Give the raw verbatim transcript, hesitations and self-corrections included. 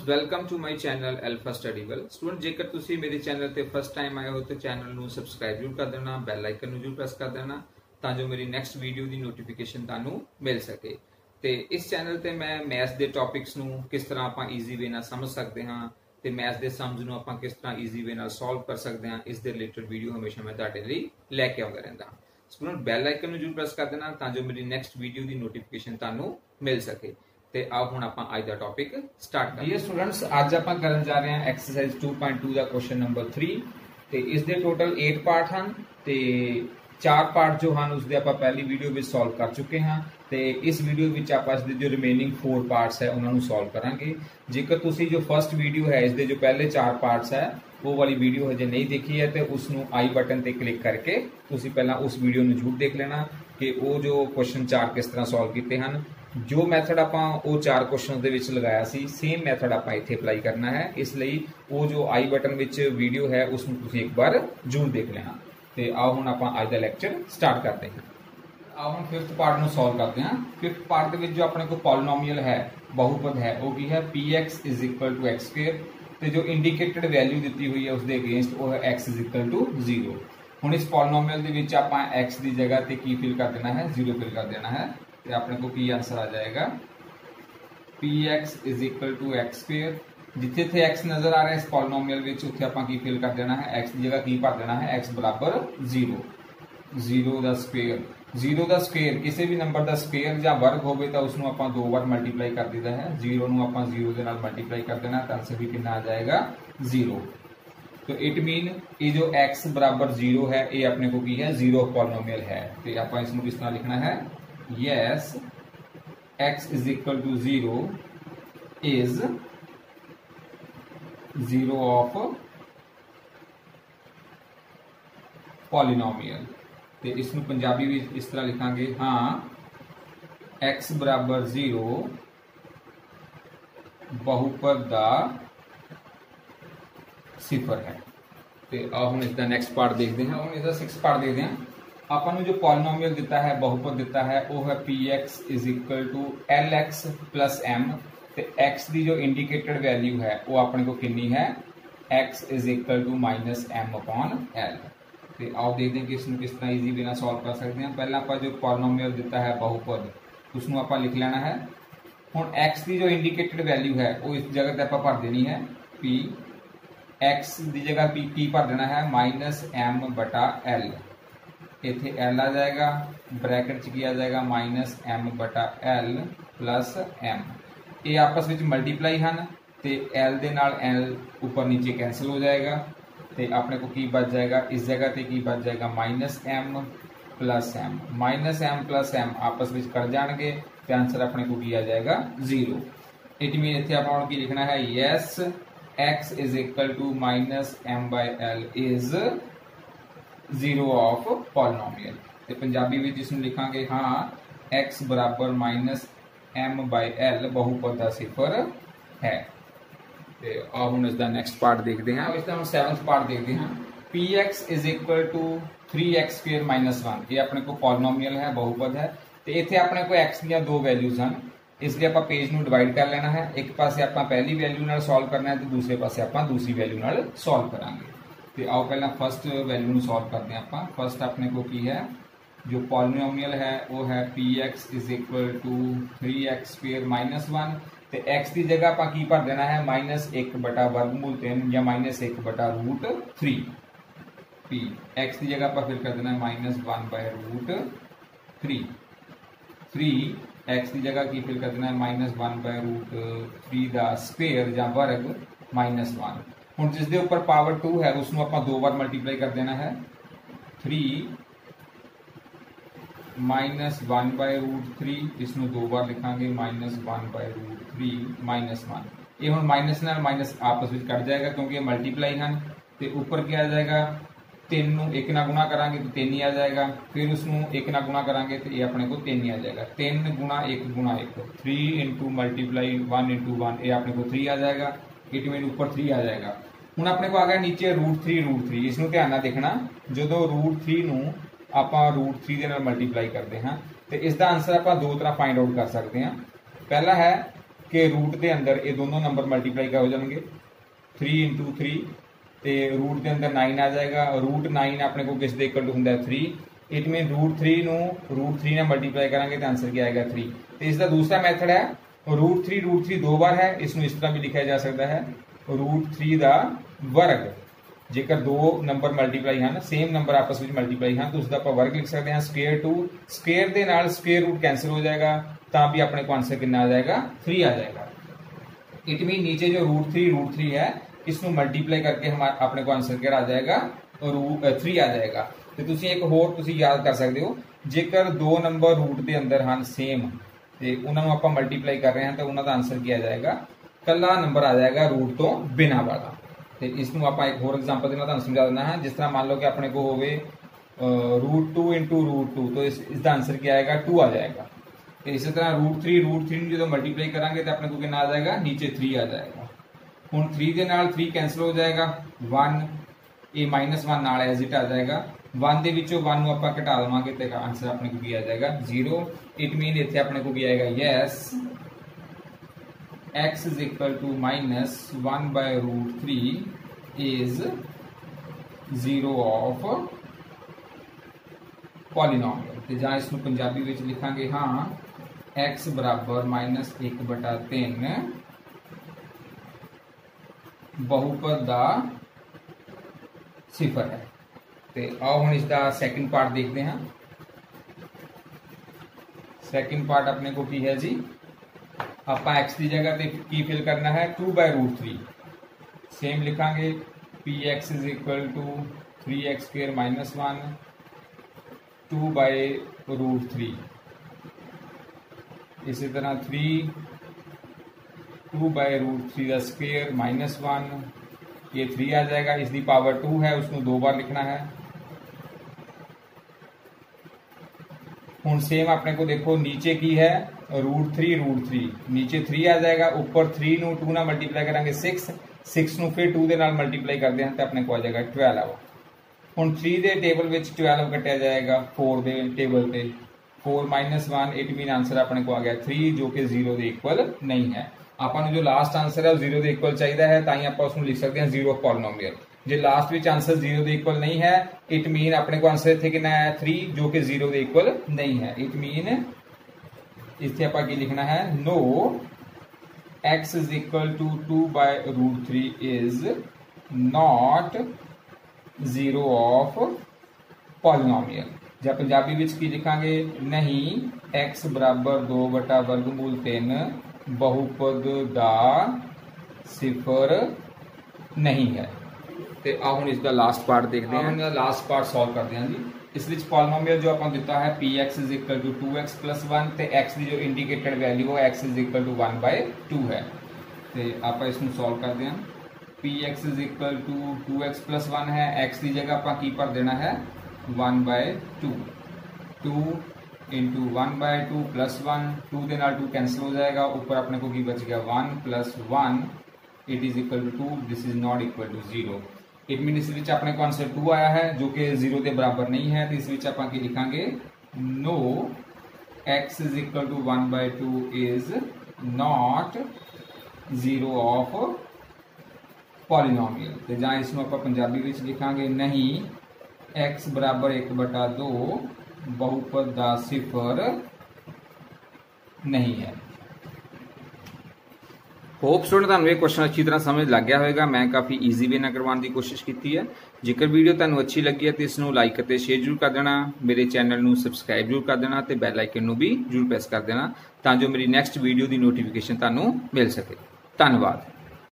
Welcome to my channel Alpha Study Well. Student जेकर तुसी मेरे चैनल ते फर्स्ट टाइम आए हो तो चैनल नू सबसक्राइब जरूर कर देना, बैल आइकन नू जरूर प्रेस कर देना तां जो मेरी नैक्सट वीडियो की नोटिफिकेशन तानू मिल सके। ते इस चैनल ते मैं मैथ्स के टॉपिक्स नू किस तरह आपां ईजी वे नाल समझ सकते हाँ ते मैथ्स के सम्स नू आपां किस तरह ईजी वे नाल सॉल्व कर सकते हैं, इस दे रिलेटेड वीडियो हमेशा मैं तुहाडे लई लैके आउंदा रहिंदा। स्टूडेंट बैल आइकन नू जरूर प्रेस कर देना तां जो मेरी नैक्सट वीडियो की नोटिफिकेशन तानू मिल सके। ਤੇ ਆਓ ਹੁਣ ਆਪਾਂ ਅੱਜ ਦਾ ਟੌਪਿਕ ਸਟਾਰਟ ਕਰੀਏ। ਡੀਅਰ ਸਟੂਡੈਂਟਸ, ਅੱਜ ਆਪਾਂ ਕਰਨ ਜਾ ਰਹੇ ਹਾਂ ਐਕਸਰਸਾਈਜ਼ टू पॉइंट टू ਦਾ ਕੁਐਸਚਨ ਨੰਬਰ थ्री ਤੇ ਇਸ ਦੇ ਟੋਟਲ एट ਪਾਰਟ ਹਨ ਤੇ ਚਾਰ ਪਾਰਟ ਜੋ ਹਨ ਉਸਦੇ ਆਪਾਂ ਪਹਿਲੀ ਵੀਡੀਓ ਵਿੱਚ ਸੋਲਵ ਕਰ ਚੁੱਕੇ ਹਾਂ ਤੇ ਇਸ ਵੀਡੀਓ ਵਿੱਚ ਆਪਾਂ ਇਸ ਦੇ ਜੋ ਰਿਮੇਨਿੰਗ फोर ਪਾਰਟਸ ਹੈ ਉਹਨਾਂ ਨੂੰ ਸੋਲਵ ਕਰਾਂਗੇ। ਜੇਕਰ ਤੁਸੀਂ ਜੋ ਫਰਸਟ ਵੀਡੀਓ ਹੈ ਇਸ ਦੇ ਜੋ ਪਹਿਲੇ ਚਾਰ ਪਾਰਟਸ ਹੈ वो वाली वीडियो हजे नहीं देखी है तो उसनू आई बटन ते क्लिक करके तुसी पहला उस वीडियो नू जरूर देख लेना कि वो जो क्वेश्चन चार किस तरह सॉल्व किए हैं। जो मैथड आपां वो चार क्वेश्चन दे विच लगाया सी सेम मैथड आपां इत्थे अप्लाई करना है, इसलिए वो जो आई बटन विच वीडियो है उसनू तुसी एक बार जरूर देख लेना। तो आओ हुण आपां अज दा लैक्चर स्टार्ट करते हैं। आओ हुण फिफ्थ पार्ट नू सॉल्व करते हैं। फिफ्थ पार्ट दे विच जो अपने को पॉलीनोमियल है, बहुपद है, वो की है P x is equal to x square ਤੇ जो इंडिकेटेड वैल्यू दी हुई है उसके अगेंस्ट वो है x is equal to zero. हुण इस पॉलीनोमियल दे विच आपां x की जगह ते की फिल कर देना है, जीरो फिल कर देना है तो अपने को की आंसर आ जाएगा P x is equal to x square. जिथे थे x नजर आ रहा है इस पॉलीनोमियल विच उत्थे आपां की फिल कर देना है, x की जगह की भर देना है, x बराबर जीरो। जीरो का स्क्वेयर, जीरो का स्क्वेयर किसी भी नंबर का स्क्वेयर या वर्ग होवे तो उसनू आपां दो बार मल्टीप्लाई कर दीदा है। जीरो नू आपां जीरो के नाल मल्टीप्लाई कर देना तो आंसर भी कितना आ जाएगा जीरो। तो इट मीन ये जो x बराबर जीरो है ये अपने को की है जीरो पॉलीनोमियल है। तो आपां इसनू किस तरह लिखना है, yes x is equal to zero is zero of polynomial. तो इसनू पंजाबी भी इस तरह लिखांगे, हाँ x बराबर जीरो बहुपद दा सिफर है। तो आओ हम इसका नेक्स्ट पार्ट देखते हैं। हम इसका सिक्स पार्ट देखते हैं। अपन जो पॉलीनोमियल दिता है, बहुपद दिता है, वो है P x is equal to L x plus M. तो x की जो इंडिकेटेड वैल्यू है वो अपने को कितनी है, x is equal to minus M upon L. तो आओ देखते हैं कि इसमें किस तरह इजी बिना सॉल्व कर सकते हैं। पहला आप जो पॉलीनोमियल दिता है बहुपद उसनू आप लिख लेना है। हुण x की जो इंडिकेटेड वैल्यू है वो इस जगह पर आप भर देनी है, p x की जगह p की भर देना है माइनस एम बटा एल। इत्थे एल आ जाएगा, ब्रैकेट च की आ जाएगा माइनस एम बटा एल प्लस एम। ये आपस में मल्टीप्लाई हैं तो एल दे नाल एल ऊपर नीचे कैंसल हो जाएगा तो अपने को की बच जाएगा, इस जगह पे की बच जाएगा minus M plus M. Minus M plus M आपस में कर जाएंगे तो आंसर अपने को की आ जाएगा जीरो। इट मीन इतने आप की लिखना है, yes x is equal to minus M by L is zero of polynomial. तो पंजाबी में जिसमें लिखांगे, हाँ एक्स बराबर माइनस एम बाय एल बहुपद का सिफर है। और हम इसका नेक्स्ट पार्ट देखते हैं। इसका हम सेवंथ पार्ट देखते हैं। P x is equal to three x square minus one. ये अपने को पॉलीनोमियल है, बहुपद है। तो इतने अपने को एक्स दी दो वैल्यूज हैं, इसलिए आप पेज नू डिवाइड कर लेना है। एक पासे आप पहली वैल्यू नाल सॉल्व करना है तो दूसरे पासे आप दूसरी वैल्यू नाल सॉल्व करांगे। तो आओ पहला फर्स्ट वैल्यू नू सॉल्व करते हैं। आप फर्स्ट अपने को की है जो पॉलीनोमियल है वो है P x is equal to three x square minus one. तो x की जगह आप की भर देना है माइनस एक बटा वर्गमूल तीन या माइनस एक बटा रूट थ्री। पी एक्स की जगह आप फिर कर देना है minus one by root three. Three x की जगह की फिर कर देना है minus one by root three का स्क्वेयर या वर्ग माइनस वन। हम जिसके ऊपर पावर टू है उसको आप दो बार मल्टीप्लाई कर देना है, three minus one by root three, इसमें दो बार लिखांगे minus one by root three minus one. ये हम माइनस ना माइनस आपस में कट जाएगा क्योंकि ये मल्टीप्लाई हैं। तो ऊपर क्या आ जाएगा, तीन नू एक ना गुणा करांगे तो तीन ही आ जाएगा, फिर उसनू एक ना गुणा करांगे तो ये अपने को तीन ही आ जाएगा। तीन गुणा एक गुणा एक, three into multiply one into one, ये अपने को थ्री आ जाएगा। इट मीन ऊपर थ्री आ जाएगा। हूँ अपने को आ गया नीचे रूट थ्री रूट थ्री। इसनू ध्यान नाल देखना, जो रूट थ्री नू आप रूट थ्री के मल्टीप्लाई करते हैं तो इसका आंसर आप दो तरह फाइंड आउट कर सकते हैं। पहला है कि रूट के अंदर ये दोनों नंबर मल्टीप्लाई क्या हो जाएंगे, थ्री इंटू थ्री, तो रूट के अंदर नाइन आ जाएगा। रूट नाइन अपने को किस दे इक्वल टू होंगे three, it mean root three नू रूट थ्री ने मल्टीप्लाई करांगे तो आंसर क्या आएगा थ्री। तो इसका दूसरा मैथड है रूट थ्री, रूट थ्री दो बार है, इसमें इस तरह भी लिखा जा सकता है रूट थ्री का वर्ग। जेकर दो नंबर मल्टीप्लाई हैं, सेम नंबर आपस में मल्टीप्लाई हैं, तो उसका आप वर्ग लिख सकते हैं। स्केयर टू, स्केयर के नाल स्केयर रूट कैंसिल हो जाएगा, तो भी अपने को आंसर कितना आ जाएगा, थ्री आ जाएगा। इट मीन नीचे जो रूट थ्री रूट थ्री है इसको मल्टीप्लाई करके हमारे अपने को आंसर क्या आ जाएगा, रूट थ्री आ जाएगा। तो तुसी एक होर तुसी याद कर सकते हो, जेकर दो नंबर रूट के अंदर हैं सेम, तो उन्होंने आप मल्टीप्लाई कर रहे हैं तो उन्होंने आंसर क्या आ जाएगा, कला नंबर आ जाएगा रूट तो बिना वाला। तो इसमें आप एक होर एग्जाम्पल देना तुहानू समझा देना है। जिस तरह मान लो कि अपने को होवे root two into root two, तो इस इसका आंसर क्या आएगा, टू आ जाएगा। तो इसी तरह रूट थ्री रूट थ्री जो मल्टीप्लाई करांगे तो अपने को कितना आ जाएगा, नीचे थ्री आ जाएगा। हुण थ्री के नाल थ्री कैंसिल हो जाएगा, वन ए माइनस वन नाल एज इट आ जाएगा। वन के विचों वन नूं आपां घटा लवांगे तो आंसर अपने को की आ जाएगा जीरो। इट मीन इत्थे अपने को की आएगा yes x is equal to minus one by root three is zero of polynomial। तो जहाँ इसमें पंजाबी विच लिखांगे हाँ x बराबर माइनस एक बटा तीन बहुपद दा सिफर है। तो आओ हम इसका सेकंड पार्ट देखते हैं। सेकंड पार्ट अपने को की है जी, आप एक्स की जगह पे की फिल करना है two by root three, same लिखांगे P x is equal to three x square minus one two by root three. इसी तरह three two by root three का स्क्र माइनस वन, ये थ्री आ जाएगा, इसकी पावर टू है उसको दो बार लिखना है। हुण सेम अपने को देखो नीचे की है रूट थ्री रूट थ्री, नीचे थ्री आ जाएगा, ऊपर थ्री नू टू ना मल्टीप्लाई करांगे सिक्स, सिक्स नू फिर टू दे नाल मल्टीप्लाई करते हैं तो अपने को आ जाएगा ट्वेल्व। हुण थ्री दे टेबल विच ट्वेल्व कटिया जाएगा फोर दे टेबल पे, four minus one, it mean answer अपने को आ गया थ्री जो कि जीरो के इक्वल नहीं है। अपन जो लास्ट आंसर है जीरो के इक्वल चाहिए है, ताई आप उसको लिख सकते हैं जीरो पॉलिनोमियल। जो लास्ट विच आंसर जीरो के इक्वल नहीं है, इट मीन अपने को आंसर इत्थे कितना है थ्री जो कि जीरो के इक्वल नहीं है। इट मीन इत्थे आपां की लिखना है no x is equal to two by root three is not zero of polynomial. जब पंजाबी विच की लिखांगे नहीं x बराबर दो बटा वर्गमूल तीन बहुपद दा सिफर नहीं है। तो आओ हम इसका लास्ट पार्ट देखते हैं, हम लास्ट पार्ट सॉल्व करते हैं जी। इस विच पॉलिनोमियल जो आपको दिता है P x is equal to two x plus one, तो एक्स की जो इंडिकेटेड वैल्यू है x is equal to one by two है। तो आप इसमें सॉल्व करते हैं, P x is equal to two x plus one है, एक्स की जगह आप की पर देना है one by two, two into one by two plus one, two के नाल टू कैंसिल हो जाएगा, ऊपर अपने को की बच गया one plus one, it is equal to two, this is not equal to zero. It mean इस विच अपने को आंसर टू आया है जो कि जीरो के बराबर नहीं है। तो इस विच आप लिखांगे no x is equal to one by two is not zero of polynomial. तो जहाँ इसमें आप पंजाबी विच लिखांगे नहीं एक्स बराबर एक बटा दो बहुपद दा सिफर नहीं है। होप स्टूडेंट तुहानू ये क्वेश्चन अच्छी तरह समझ लग गया होगा। मैं काफ़ी ईजी वे नाल करवाने की कोशिश की है। जेकर वीडियो तुहानू अच्छी लगी है तो इसनू लाइक और शेयर जरूर कर देना, मेरे चैनल नू सबसक्राइब जरूर कर देना तो बैल आइकन नू भी जरूर प्रेस कर देना ताकि मेरी नैक्सट वीडियो की नोटिफिकेशन तुहानू मिल सके। धन्यवाद।